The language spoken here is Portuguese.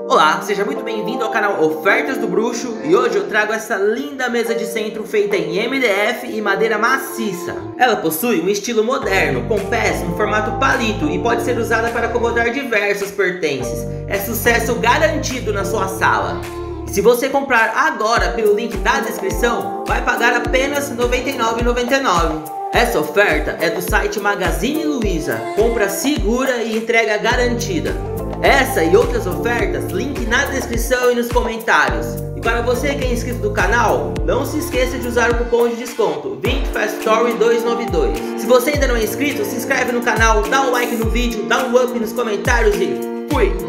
Olá, seja muito bem-vindo ao canal Ofertas do Bruxo e hoje eu trago essa linda mesa de centro feita em MDF e madeira maciça. Ela possui um estilo moderno, com pés no formato palito e pode ser usada para acomodar diversos pertences. É sucesso garantido na sua sala. Se você comprar agora pelo link da descrição, vai pagar apenas R$ 99,99. Essa oferta é do site Magazine Luiza, compra segura e entrega garantida. Essa e outras ofertas, link na descrição e nos comentários. E para você que é inscrito do canal, não se esqueça de usar o cupom de desconto VINCFastStory292. Se você ainda não é inscrito, se inscreve no canal, dá um like no vídeo, dá um up nos comentários e fui!